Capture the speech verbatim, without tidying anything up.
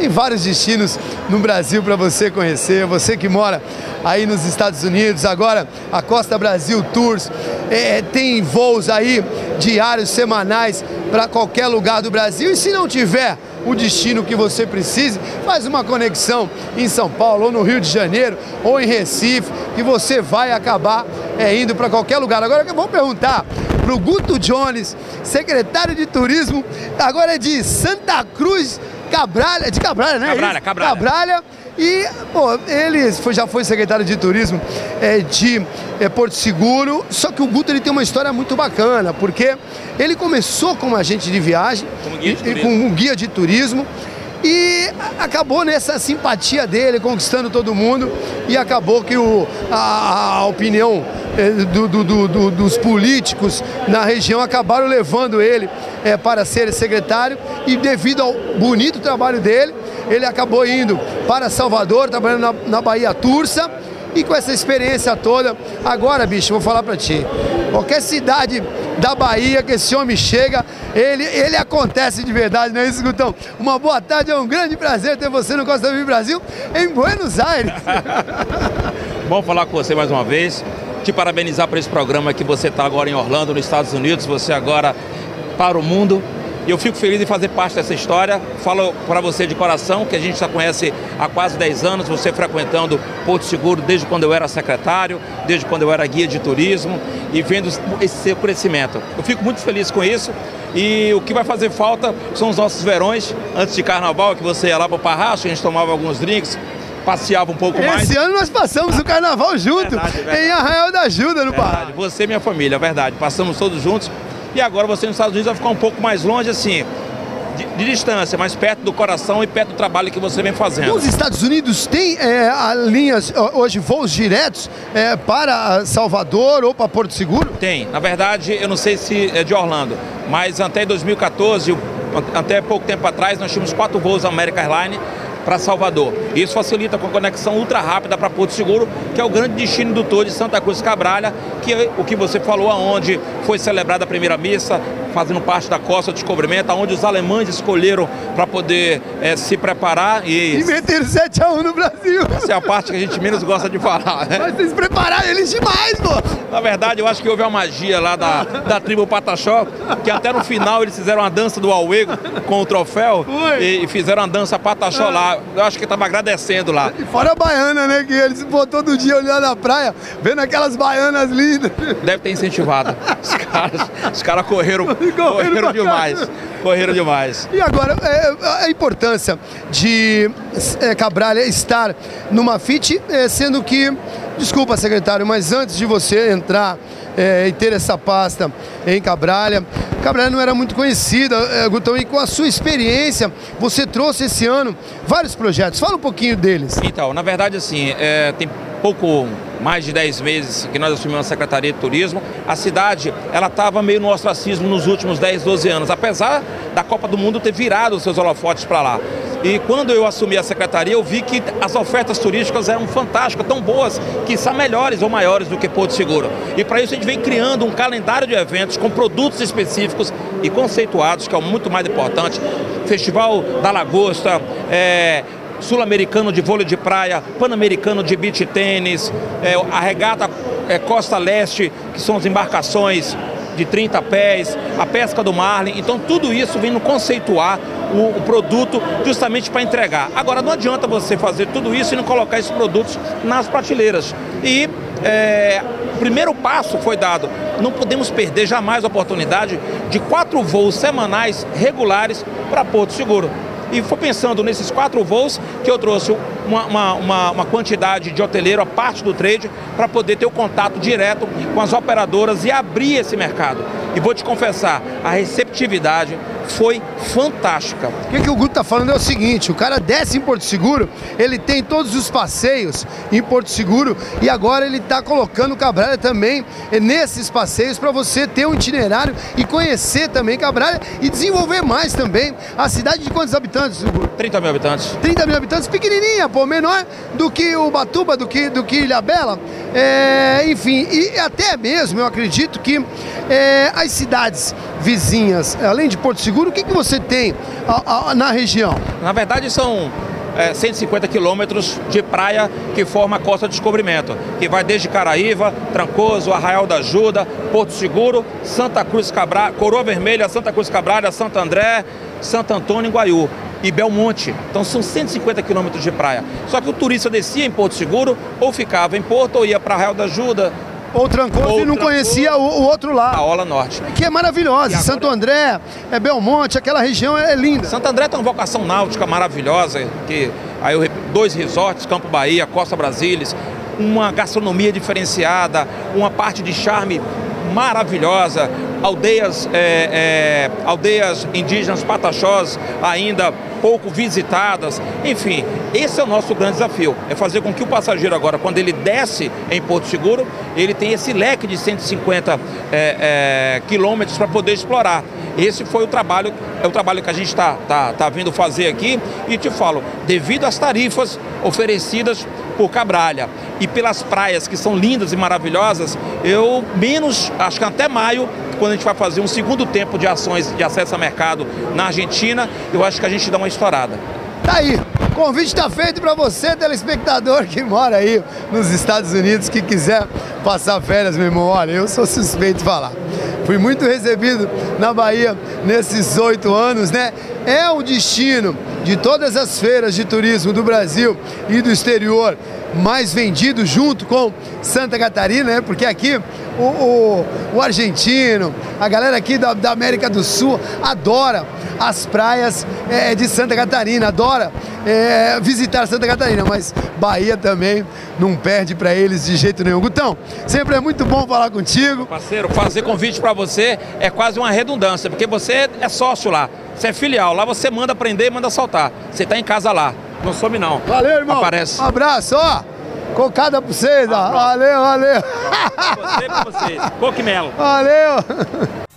tem vários destinos no Brasil para você conhecer. Você que mora aí nos Estados Unidos, agora a Costa Brasil Tours, é, tem voos aí diários, semanais, para qualquer lugar do Brasil. E se não tiver o destino que você precise, faz uma conexão em São Paulo, ou no Rio de Janeiro, ou em Recife, que você vai acabar é, indo para qualquer lugar. Agora eu vou perguntar para o Guto Jones, secretário de Turismo, agora é de Santa Cruz, Cabralha, de Cabralha, né? Cabralha, Cabralha. Cabralha. E, pô, ele foi, já foi secretário de Turismo é, de é, Porto Seguro, só que o Guto ele tem uma história muito bacana, porque ele começou como agente de viagem, como guia de e, com um guia de turismo, e acabou nessa simpatia dele, conquistando todo mundo, e acabou que o, a, a opinião é, do, do, do, dos políticos na região acabaram levando ele é, para ser secretário, e devido ao bonito trabalho dele, ele acabou indo para Salvador, trabalhando na, na Bahia Tursa, e com essa experiência toda, agora, bicho, vou falar pra ti, qualquer cidade da Bahia que esse homem chega, ele, ele acontece de verdade, não é isso, Gutão? Uma boa tarde, é um grande prazer ter você no Costa Viva Brasil, em Buenos Aires. Bom falar com você mais uma vez, te parabenizar por esse programa que você está agora em Orlando, nos Estados Unidos, você agora para o mundo. E eu fico feliz em fazer parte dessa história. Falo para você de coração que a gente já conhece há quase dez anos, você frequentando Porto Seguro desde quando eu era secretário, desde quando eu era guia de turismo, e vendo esse seu crescimento. Eu fico muito feliz com isso, e o que vai fazer falta são os nossos verões, antes de carnaval, que você ia lá para o Parracho, a gente tomava alguns drinks, passeava um pouco Esse mais. Esse ano nós passamos o carnaval junto, verdade, verdade. Em Arraial da Ajuda, no Pará. Você e minha família, verdade, passamos todos juntos. E agora você nos Estados Unidos vai ficar um pouco mais longe, assim, de, de distância, mais perto do coração e perto do trabalho que você vem fazendo. Os Estados Unidos têm é, linhas, hoje, voos diretos é, para Salvador ou para Porto Seguro? Tem. Na verdade, eu não sei se é de Orlando, mas até dois mil e quatorze, até pouco tempo atrás, nós tínhamos quatro voos da American Airlines para Salvador. Isso facilita com a conexão ultra rápida para Porto Seguro, que é o grande destino do tour de Santa Cruz Cabralha, que é o que você falou, aonde foi celebrada a primeira missa, fazendo parte da Costa do Descobrimento, onde os alemães escolheram para poder é, se preparar e... E meteram sete a um no Brasil. Essa é a parte que a gente menos gosta de falar, né? Mas vocês prepararam eles demais, pô! Na verdade, eu acho que houve uma magia lá da, da tribo Pataxó, que até no final eles fizeram uma dança do Auê com o troféu e, e fizeram uma dança Pataxó lá. Eu acho que estava agradecendo lá. E fora a baiana, né? Que eles pô, todo dia olhando na praia, vendo aquelas baianas lindas. Deve ter incentivado. Os caras, os caras correram, correram, correram demais. Correram demais. E agora, é, a importância de é, Cabralha estar numa F I T, é, sendo que, desculpa, secretário, mas antes de você entrar é, e ter essa pasta em Cabralha, Cabralha não era muito conhecida, é, Gutão, e com a sua experiência, você trouxe esse ano vários projetos. Fala um pouquinho deles. Então, na verdade, assim, é, tem pouco mais de dez meses que nós assumimos a Secretaria de Turismo. A cidade, ela estava meio no ostracismo nos últimos dez, doze anos, apesar da Copa do Mundo ter virado os seus holofotes para lá. E quando eu assumi a secretaria, eu vi que as ofertas turísticas eram fantásticas, tão boas, que são melhores ou maiores do que Porto Seguro. E para isso a gente vem criando um calendário de eventos com produtos específicos e conceituados, que é o muito mais importante. Festival da Lagosta, é, Sul-Americano de vôlei de praia, Pan-Americano de beach tênis, é, a regata é, Costa Leste, que são as embarcações de trinta pés, a pesca do marlin. Então tudo isso vem no conceituar o, o produto justamente para entregar. Agora não adianta você fazer tudo isso e não colocar esses produtos nas prateleiras. E é, o primeiro passo foi dado. Não podemos perder jamais a oportunidade de quatro voos semanais regulares para Porto Seguro. E foi pensando nesses quatro voos que eu trouxe uma, uma, uma, uma quantidade de hoteleiro, a parte do trade, para poder ter o contato direto com as operadoras e abrir esse mercado. E vou te confessar, a receptividade foi fantástica. O que, que o Guto está falando é o seguinte, o cara desce em Porto Seguro, ele tem todos os passeios em Porto Seguro e agora ele está colocando Cabralha também nesses passeios para você ter um itinerário e conhecer também Cabralha e desenvolver mais também. A cidade de quantos habitantes? trinta mil habitantes. trinta mil habitantes, pequenininha, pô, menor do que Ubatuba, do que, do que Ilhabela. É, enfim, e até mesmo eu acredito que é, as cidades vizinhas, além de Porto Seguro, Seguro. O que, que você tem a, a, na região? Na verdade, são é, cento e cinquenta quilômetros de praia que forma a Costa de Descobrimento, que vai desde Caraíva, Trancoso, Arraial da Ajuda, Porto Seguro, Santa Cruz Cabral, Coroa Vermelha, Santa Cruz Cabral, Santo André, Santo Antônio e Guaiú e Belmonte. Então são cento e cinquenta quilômetros de praia. Só que o turista descia em Porto Seguro, ou ficava em Porto, ou ia para Arraial da Ajuda, ou Trancoso e não conhecia o, o outro lado. A Orla Norte. Que é maravilhosa. Agora... Santo André, é Belmonte, aquela região é linda. Santo André tem uma vocação náutica maravilhosa, que aí eu, dois resorts, Campo Bahia, Costa Brasilis, uma gastronomia diferenciada, uma parte de charme maravilhosa, aldeias, é, é, aldeias indígenas pataxós ainda pouco visitadas. Enfim, esse é o nosso grande desafio, é fazer com que o passageiro agora, quando ele desce em Porto Seguro, ele tenha esse leque de cento e cinquenta é, é, quilômetros para poder explorar. Esse foi o trabalho, é o trabalho que a gente está tá, tá vindo fazer aqui, e te falo, devido às tarifas oferecidas por Cabralha e pelas praias que são lindas e maravilhosas, eu menos, acho que até maio, quando a gente vai fazer um segundo tempo de ações de acesso a mercado na Argentina, eu acho que a gente dá uma estourada. Tá aí, o convite está feito para você, telespectador que mora aí nos Estados Unidos, que quiser passar férias, meu irmão. Olha, eu sou suspeito de falar. Fui muito recebido na Bahia nesses oito anos, né? É o destino de todas as feiras de turismo do Brasil e do exterior mais vendido, junto com Santa Catarina, né? Porque aqui o, o, o argentino, a galera aqui da, da América do Sul adora as praias é, de Santa Catarina, adora é, visitar Santa Catarina, mas Bahia também não perde para eles de jeito nenhum. Gutão, sempre é muito bom falar contigo. Parceiro, fazer convite para você é quase uma redundância, porque você é sócio lá, você é filial, lá você manda prender e manda soltar. Você está em casa lá, não some não. Valeu, irmão. Aparece. Um abraço, ó. Cocada pra vocês, ó. Valeu, valeu. Pra você, pra vocês. Coquimelo. Valeu.